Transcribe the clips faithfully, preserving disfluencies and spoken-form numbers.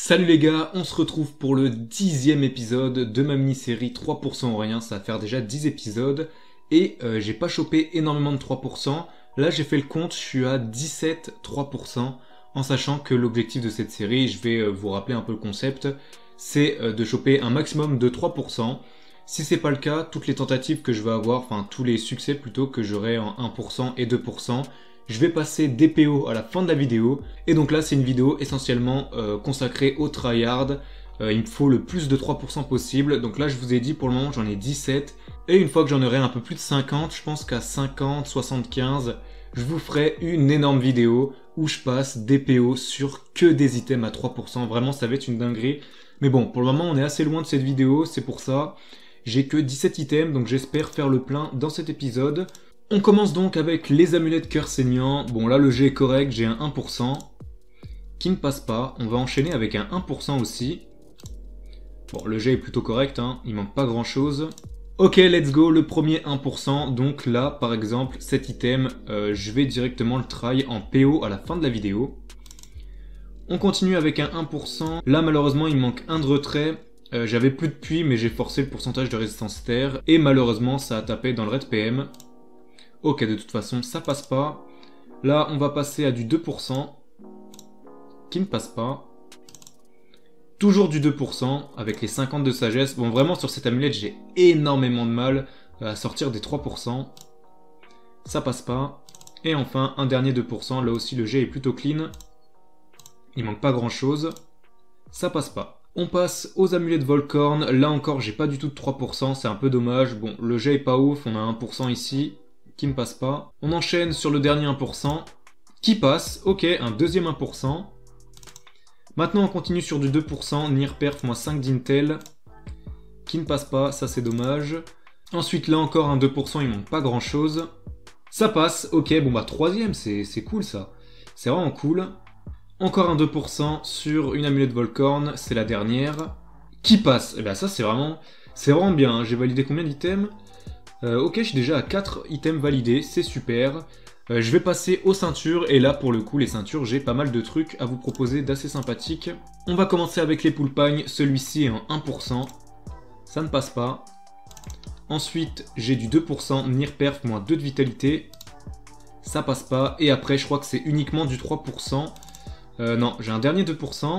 Salut les gars, on se retrouve pour le dixième épisode de ma mini-série trois pour cent ou rien, ça va faire déjà dix épisodes, et euh, j'ai pas chopé énormément de trois pour cent, là j'ai fait le compte, je suis à dix-sept trois pour cent, en sachant que l'objectif de cette série, je vais euh, vous rappeler un peu le concept, c'est euh, de choper un maximum de trois pour cent, si c'est pas le cas, toutes les tentatives que je vais avoir, enfin tous les succès plutôt que j'aurai en un pour cent et deux pour cent, je vais passer des P O à la fin de la vidéo, et donc là c'est une vidéo essentiellement euh, consacrée au tryhard, euh, il me faut le plus de trois pour cent possible, donc là je vous ai dit pour le moment j'en ai dix-sept, et une fois que j'en aurai un peu plus de cinquante, je pense qu'à cinquante, soixante-quinze, je vous ferai une énorme vidéo où je passe des P O sur que des items à trois pour cent, vraiment ça va être une dinguerie, mais bon pour le moment on est assez loin de cette vidéo, c'est pour ça, j'ai que dix-sept items, donc j'espère faire le plein dans cet épisode. On commence donc avec les amulettes cœur saignant. Bon là le jet est correct, j'ai un un pour cent qui ne passe pas. On va enchaîner avec un un pour cent aussi. Bon le jet est plutôt correct, hein. Il manque pas grand chose. Ok, let's go, le premier un pour cent. Donc là par exemple cet item, euh, je vais directement le try en P O à la fin de la vidéo. On continue avec un un pour cent. Là malheureusement il manque un de retrait. Euh, J'avais plus de puits mais j'ai forcé le pourcentage de résistance terre. Et malheureusement ça a tapé dans le red P M. Ok, de toute façon, ça passe pas. Là, on va passer à du deux pour cent, qui ne passe pas. Toujours du deux pour cent, avec les cinquante de sagesse. Bon, vraiment, sur cette amulette, j'ai énormément de mal à sortir des trois pour cent. Ça passe pas. Et enfin, un dernier deux pour cent. Là aussi, le jet est plutôt clean. Il manque pas grand-chose. Ça passe pas. On passe aux amulettes Volcorn. Là encore, j'ai pas du tout de trois pour cent. C'est un peu dommage. Bon, le jet est pas ouf. On a un pour cent ici qui ne passe pas. On enchaîne sur le dernier un pour cent, qui passe, ok, un deuxième un pour cent. Maintenant on continue sur du deux pour cent, Nier Perf moins cinq d'Intel, qui ne passe pas, ça c'est dommage. Ensuite là encore un deux pour cent, il manque pas grand chose. Ça passe, ok, bon bah troisième, c'est cool ça. C'est vraiment cool. Encore un deux pour cent sur une amulette Volcorn, c'est la dernière, qui passe. Et bah ça c'est vraiment, c'est vraiment bien, hein. J'ai validé combien d'items ? Euh, ok, je suis déjà à quatre items validés, c'est super. Euh, je vais passer aux ceintures, et là, pour le coup, les ceintures, j'ai pas mal de trucs à vous proposer d'assez sympathiques. On va commencer avec les poulpagnes, celui-ci est en un pour cent. Ça ne passe pas. Ensuite, j'ai du deux pour cent, Nier Perf, moins deux de vitalité. Ça passe pas. Et après, je crois que c'est uniquement du trois pour cent. Euh, non, j'ai un dernier deux pour cent.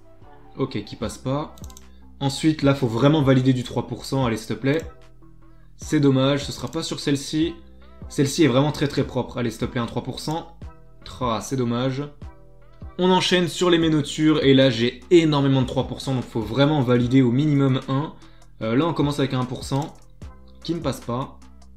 Ok, qui passe pas. Ensuite, là, faut vraiment valider du trois pour cent, allez, s'il te plaît. C'est dommage, ce sera pas sur celle-ci. Celle-ci est vraiment très très propre. Allez, s'il te plaît, un trois pour cent. Ah, c'est dommage. On enchaîne sur les ménotures. Et là, j'ai énormément de trois pour cent. Donc, il faut vraiment valider au minimum un. Euh, là, on commence avec un un pour cent. Qui ne passe pas.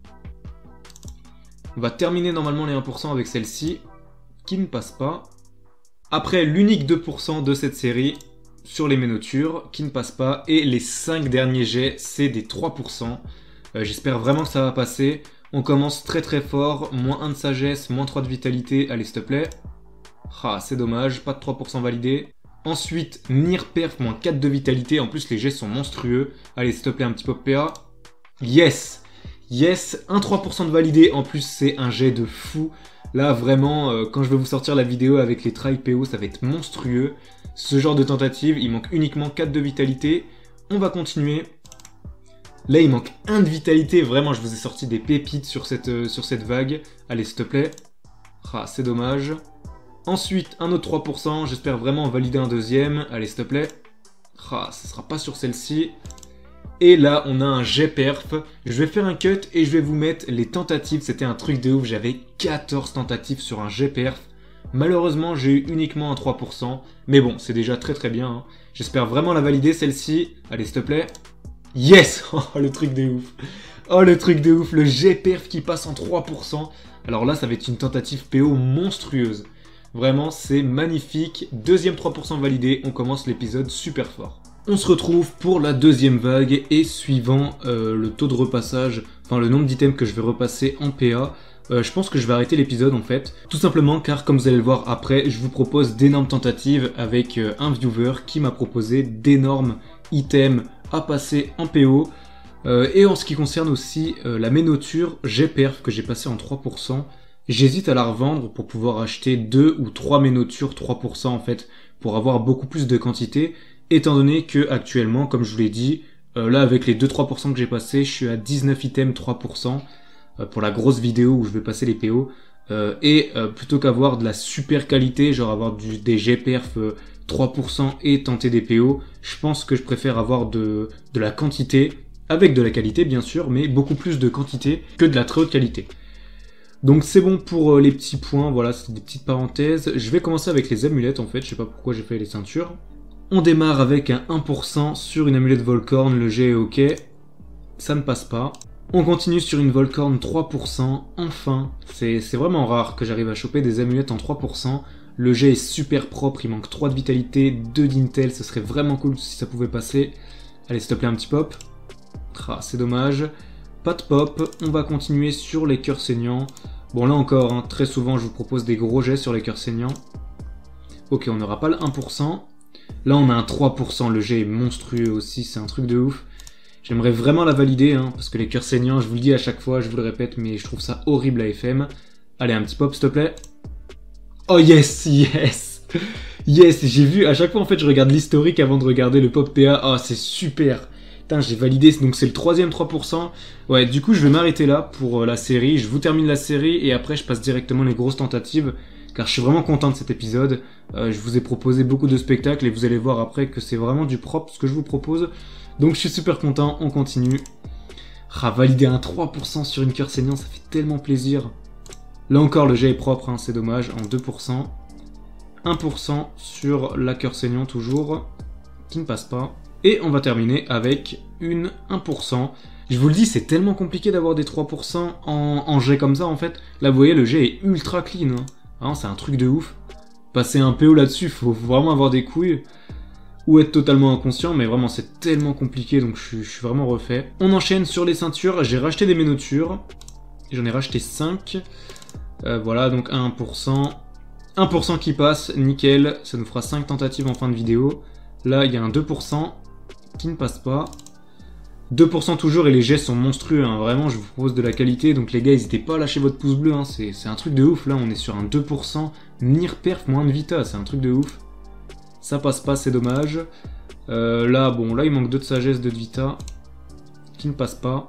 On va terminer normalement les un pour cent avec celle-ci. Qui ne passe pas. Après, l'unique deux pour cent de cette série. Sur les ménotures. Qui ne passe pas. Et les cinq derniers jets, c'est des trois pour cent. Euh, J'espère vraiment que ça va passer. On commence très très fort. Moins un de sagesse, moins trois de vitalité. Allez, s'il te plaît. Ah, c'est dommage. Pas de trois pour cent validé. Ensuite, Nier Perf, moins quatre de vitalité. En plus, les jets sont monstrueux. Allez, s'il te plaît, un petit pop P A. Yes. Yes. Un trois pour cent de validé. En plus, c'est un jet de fou. Là, vraiment, euh, quand je vais vous sortir la vidéo avec les try P O, ça va être monstrueux. Ce genre de tentative, il manque uniquement quatre de vitalité. On va continuer. Là, il manque un de vitalité. Vraiment, je vous ai sorti des pépites sur cette, euh, sur cette vague. Allez, s'il te plaît. Ah, c'est dommage. Ensuite, un autre trois pour cent. J'espère vraiment valider un deuxième. Allez, s'il te plaît. Ah, ça sera pas sur celle-ci. Et là, on a un jet perf. Je vais faire un cut et je vais vous mettre les tentatives. C'était un truc de ouf. J'avais quatorze tentatives sur un jet perf. Malheureusement, j'ai eu uniquement un trois pour cent. Mais bon, c'est déjà très très bien, hein. J'espère vraiment la valider, celle-ci. Allez, s'il te plaît. Yes! Oh, le truc de ouf. Oh, le truc de ouf. Le jet perf qui passe en trois pour cent. Alors là, ça va être une tentative P O monstrueuse. Vraiment, c'est magnifique. Deuxième trois pour cent validé. On commence l'épisode super fort. On se retrouve pour la deuxième vague. Et suivant euh, le taux de repassage, enfin le nombre d'items que je vais repasser en P A, euh, je pense que je vais arrêter l'épisode en fait. Tout simplement car, comme vous allez le voir après, je vous propose d'énormes tentatives avec euh, un viewer qui m'a proposé d'énormes items à passer en P O. Euh, et en ce qui concerne aussi euh, la ménoture G Perf que j'ai passé en trois pour cent, J'hésite à la revendre pour pouvoir acheter deux ou trois ménotures trois pour cent en fait, pour avoir beaucoup plus de quantité, étant donné que actuellement, comme je vous l'ai dit, euh, là avec les deux à trois pour cent que j'ai passé, je suis à dix-neuf items trois pour cent euh, pour la grosse vidéo où je vais passer les P O. Euh, et euh, plutôt qu'avoir de la super qualité, genre avoir du, des G perf euh, trois pour cent et tenter des P O, je pense que je préfère avoir de, de la quantité, avec de la qualité bien sûr, mais beaucoup plus de quantité que de la très haute qualité. Donc c'est bon pour euh, les petits points, voilà, c'est des petites parenthèses. Je vais commencer avec les amulettes en fait, je sais pas pourquoi j'ai fait les ceintures. On démarre avec un un pour cent sur une amulette Volcorn, le jet est ok, ça ne passe pas. On continue sur une Volcorn trois pour cent, enfin, c'est vraiment rare que j'arrive à choper des amulettes en trois pour cent. Le jet est super propre, il manque trois de vitalité, deux d'intel, ce serait vraiment cool si ça pouvait passer. Allez, s'il te plaît, un petit pop. Ah, c'est dommage. Pas de pop, on va continuer sur les cœurs saignants. Bon, là encore, hein, très souvent, je vous propose des gros jets sur les cœurs saignants. Ok, on n'aura pas le un pour cent. Là, on a un trois pour cent, le jet est monstrueux aussi, c'est un truc de ouf. J'aimerais vraiment la valider, hein, parce que les cœurs saignants, je vous le dis à chaque fois, je vous le répète, mais je trouve ça horrible à F M. Allez, un petit pop, s'il te plaît. Oh yes, yes. Yes, j'ai vu, à chaque fois, en fait, je regarde l'historique avant de regarder le pop P A. Oh, c'est super. Putain, j'ai validé, donc c'est le troisième trois pour cent. Ouais, du coup, je vais m'arrêter là pour euh, la série. Je vous termine la série et après, je passe directement les grosses tentatives. Car je suis vraiment content de cet épisode. Euh, je vous ai proposé beaucoup de spectacles et vous allez voir après que c'est vraiment du propre ce que je vous propose. Donc je suis super content, on continue. Ah, valider un trois pour cent sur une cœur saignant, ça fait tellement plaisir. Là encore, le jet est propre, hein, c'est dommage, en deux pour cent. un pour cent sur la cœur saignant toujours, qui ne passe pas. Et on va terminer avec une un pour cent. Je vous le dis, c'est tellement compliqué d'avoir des trois pour cent en, en jet comme ça, en fait. Là, vous voyez, le jet est ultra clean. Hein. Hein, c'est un truc de ouf. Passer un P O là-dessus, faut vraiment avoir des couilles. Ou être totalement inconscient, mais vraiment, c'est tellement compliqué, donc je suis, je suis vraiment refait. On enchaîne sur les ceintures. J'ai racheté des ménotures. J'en ai racheté cinq. Euh, voilà, donc un pour cent. un pour cent qui passe, nickel. Ça nous fera cinq tentatives en fin de vidéo. Là, il y a un deux pour cent qui ne passe pas. deux pour cent toujours et les jets sont monstrueux, hein. Vraiment je vous propose de la qualité, donc les gars n'hésitez pas à lâcher votre pouce bleu, hein. c'est un truc de ouf, là on est sur un deux pour cent, Nir perf moins de vita, c'est un truc de ouf. Ça passe pas, c'est dommage. Euh, là bon, là il manque deux de sagesse, deux de vita, qui ne passe pas.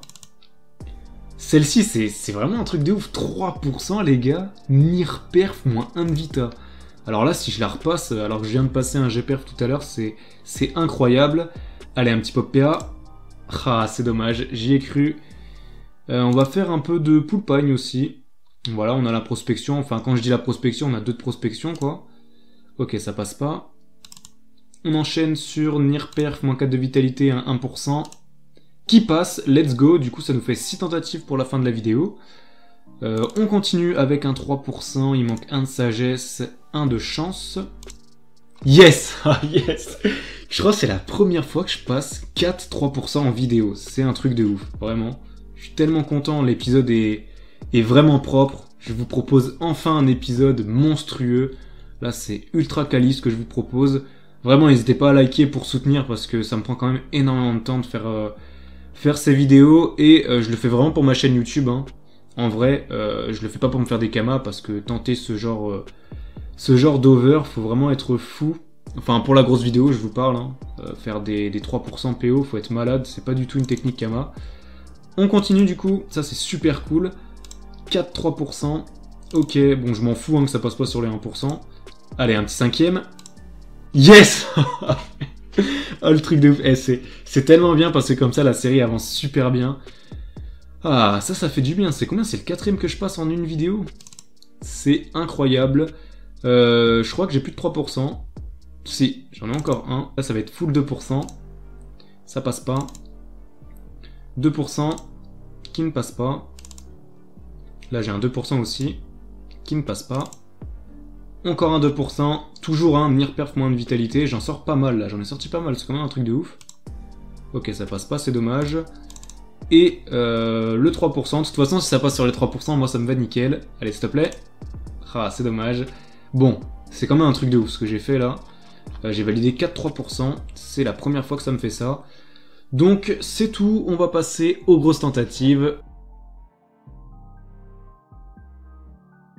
Celle-ci c'est vraiment un truc de ouf, trois pour cent les gars, Nir perf moins un de vita. Alors là si je la repasse, alors que je viens de passer un G perf tout à l'heure, c'est incroyable. Allez, un petit pop P A. Ah, c'est dommage, j'y ai cru. Euh, on va faire un peu de pool pagne aussi. Voilà, on a la prospection. Enfin, quand je dis la prospection, on a deux de prospection, quoi. Ok, ça passe pas. On enchaîne sur Nir perf, moins quatre de vitalité, un un pour cent. Qui passe, let's go. Du coup, ça nous fait six tentatives pour la fin de la vidéo. Euh, on continue avec un trois pour cent. Il manque un de sagesse, un de chance. Yes! Ah, yes! Je crois que c'est la première fois que je passe quatre trois pour cent en vidéo. C'est un truc de ouf, vraiment. Je suis tellement content, l'épisode est, est vraiment propre. Je vous propose enfin un épisode monstrueux. Là, c'est ultra quali ce que je vous propose. Vraiment, n'hésitez pas à liker pour soutenir parce que ça me prend quand même énormément de temps de faire, euh, faire ces vidéos. Et euh, je le fais vraiment pour ma chaîne YouTube. Hein. En vrai, euh, je le fais pas pour me faire des kamas parce que tenter ce genre... Euh, Ce genre d'over, faut vraiment être fou. Enfin, pour la grosse vidéo, je vous parle. Hein. Euh, faire des, des trois pour cent P O, faut être malade. C'est pas du tout une technique Kama. On continue du coup. Ça, c'est super cool. quatre trois pour cent. Ok, bon, je m'en fous hein, que ça passe pas sur les un pour cent. Allez, un petit cinquième. Yes. Oh, le truc de ouf. Eh, c'est tellement bien parce que comme ça, la série avance super bien. Ah, ça, ça fait du bien. C'est combien? C'est le quatrième que je passe en une vidéo. C'est incroyable. Euh, je crois que j'ai plus de trois pour cent. Si, j'en ai encore un. Là, ça va être full deux pour cent. Ça passe pas. deux pour cent qui ne passe pas. Là, j'ai un deux pour cent aussi qui ne passe pas. Encore un deux pour cent. Toujours un Nir perf moins de vitalité. J'en sors pas mal là. J'en ai sorti pas mal. C'est quand même un truc de ouf. Ok, ça passe pas. C'est dommage. Et euh, le trois pour cent. De toute façon, si ça passe sur les trois pour cent, moi, ça me va nickel. Allez, s'il te plaît. Ah, c'est dommage. Bon, c'est quand même un truc de ouf ce que j'ai fait là. Euh, j'ai validé quatre trois pour cent. C'est la première fois que ça me fait ça. Donc, c'est tout. On va passer aux grosses tentatives.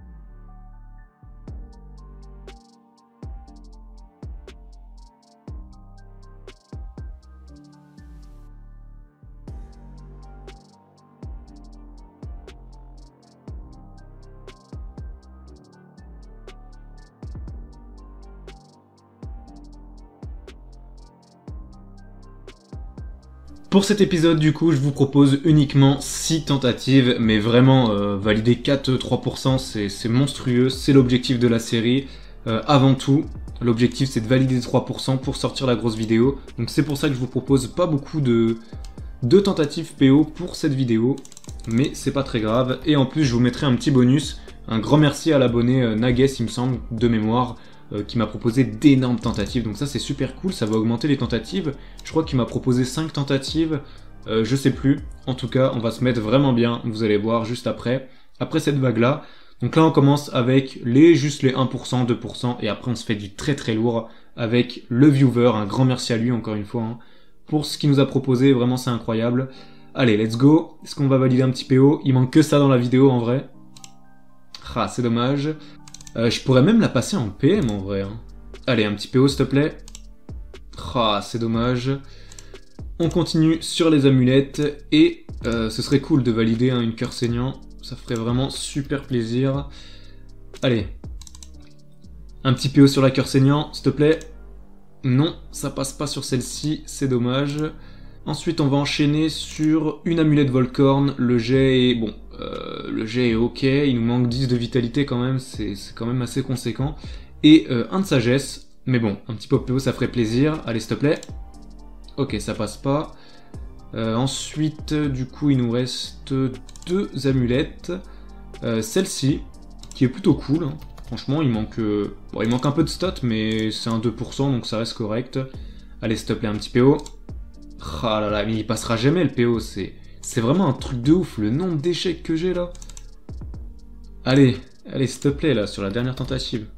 Pour cet épisode, du coup, je vous propose uniquement six tentatives, mais vraiment, euh, valider quatre trois pour cent, c'est monstrueux, c'est l'objectif de la série. Euh, avant tout, l'objectif c'est de valider trois pour cent pour sortir la grosse vidéo. Donc c'est pour ça que je vous propose pas beaucoup de, de tentatives P O pour cette vidéo, mais c'est pas très grave. Et en plus, je vous mettrai un petit bonus. Un grand merci à l'abonné euh, Nagues, il me semble, de mémoire, euh, qui m'a proposé d'énormes tentatives. Donc ça c'est super cool, ça va augmenter les tentatives. Je crois qu'il m'a proposé cinq tentatives, euh, je sais plus. En tout cas, on va se mettre vraiment bien, vous allez voir juste après, après cette vague-là. Donc là on commence avec les juste les un pour cent, deux pour cent, et après on se fait du très très lourd avec le viewer. Un grand merci à lui encore une fois, hein, pour ce qu'il nous a proposé, vraiment c'est incroyable. Allez, let's go. Est-ce qu'on va valider un petit P O? Il manque que ça dans la vidéo en vrai. Ah, c'est dommage. Euh, je pourrais même la passer en P M en vrai. Hein. Allez, un petit P O s'il te plaît. Ah, c'est dommage. On continue sur les amulettes, et euh, ce serait cool de valider hein, une cœur saignant. Ça ferait vraiment super plaisir. Allez. Un petit P O sur la cœur saignant, s'il te plaît. Non, ça passe pas sur celle-ci, c'est dommage. Ensuite, on va enchaîner sur une amulette Volcorn. Le jet est... Bon, euh, le jet est ok. Il nous manque dix de vitalité quand même. C'est quand même assez conséquent. Et euh, un de sagesse. Mais bon, un petit pop P O, ça ferait plaisir. Allez, s'il te plaît. Ok, ça passe pas. Euh, ensuite, du coup, il nous reste deux amulettes. Euh, Celle-ci, qui est plutôt cool. Hein. Franchement, il manque, euh... bon, il manque un peu de stats, mais c'est un deux pour cent, donc ça reste correct. Allez, s'il te plaît, un petit P O. Ah là là, mais il passera jamais le P O. C'est vraiment un truc de ouf, le nombre d'échecs que j'ai là. Allez, allez, s'il te plaît, là, sur la dernière tentative.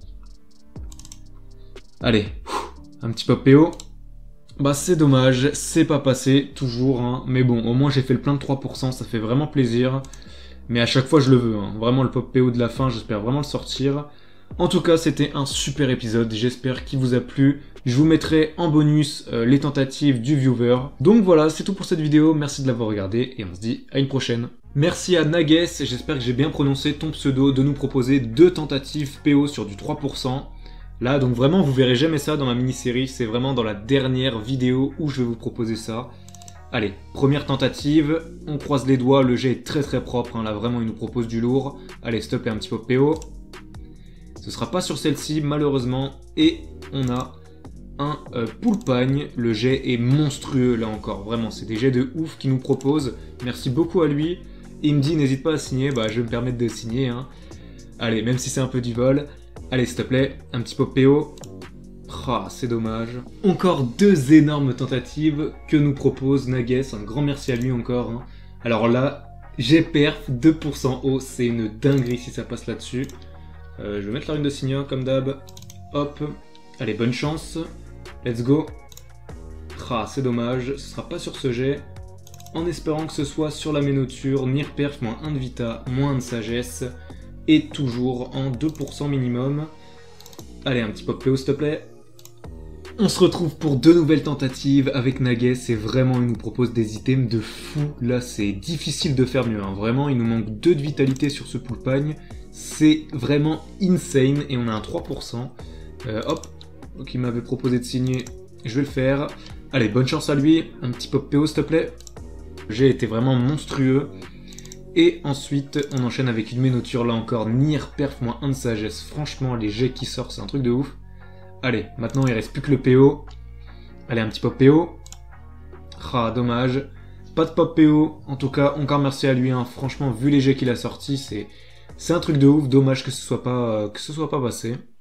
Allez, un petit pop P O. Bah c'est dommage, c'est pas passé, toujours, hein. Mais bon, au moins j'ai fait le plein de trois pour cent, ça fait vraiment plaisir. Mais à chaque fois je le veux, hein. Vraiment le pop P O de la fin, j'espère vraiment le sortir. En tout cas, c'était un super épisode, j'espère qu'il vous a plu. Je vous mettrai en bonus euh, les tentatives du viewer. Donc voilà, c'est tout pour cette vidéo, merci de l'avoir regardé, et on se dit à une prochaine. Merci à Nagues, j'espère que j'ai bien prononcé ton pseudo, de nous proposer deux tentatives P O sur du trois pour cent. Là, donc vraiment, vous verrez jamais ça dans ma mini-série, c'est vraiment dans la dernière vidéo où je vais vous proposer ça. Allez, première tentative, on croise les doigts, le jet est très très propre, hein, là vraiment il nous propose du lourd. Allez, s'il te plaît, un petit pop P O. Ce sera pas sur celle-ci, malheureusement, et on a un euh, poulpagne. Le jet est monstrueux, là encore, vraiment, c'est des jets de ouf qu'il nous propose. Merci beaucoup à lui. Il me dit, n'hésite pas à signer, bah je vais me permettre de signer, hein. Allez, même si c'est un peu du vol. Allez, s'il te plaît, un petit pop P O. Ah, c'est dommage. Encore deux énormes tentatives que nous propose Nagues. Un grand merci à lui encore. Hein. Alors là, j'ai perf deux pour cent haut. C'est une dinguerie si ça passe là-dessus. Euh, je vais mettre la rune de Signa comme d'hab. Hop. Allez, bonne chance. Let's go. Ah, c'est dommage. Ce sera pas sur ce jet. En espérant que ce soit sur la ménoture. Nir perf, moins un de vita, moins un de sagesse. Et toujours en deux pour cent minimum. Allez, un petit pop P O s'il te plaît. On se retrouve pour deux nouvelles tentatives avec Nagues. Et vraiment, il nous propose des items de fou. Là, c'est difficile de faire mieux. Hein. Vraiment, il nous manque deux de vitalité sur ce poulpagne. C'est vraiment insane. Et on a un trois pour cent. Euh, hop. Donc, il m'avait proposé de signer. Je vais le faire. Allez, bonne chance à lui. Un petit pop P O s'il te plaît. J'ai été vraiment monstrueux. Et ensuite, on enchaîne avec une ménoture, là encore, Nir perf moins un de sagesse. Franchement, les jets qui sortent, c'est un truc de ouf. Allez, maintenant il reste plus que le P O. Allez, un petit pop P O. Ah, dommage. Pas de pop P O. En tout cas, encore merci à lui. Hein. Franchement, vu les jets qu'il a sortis, c'est c'est un truc de ouf. Dommage que ce soit pas, que ce soit pas passé.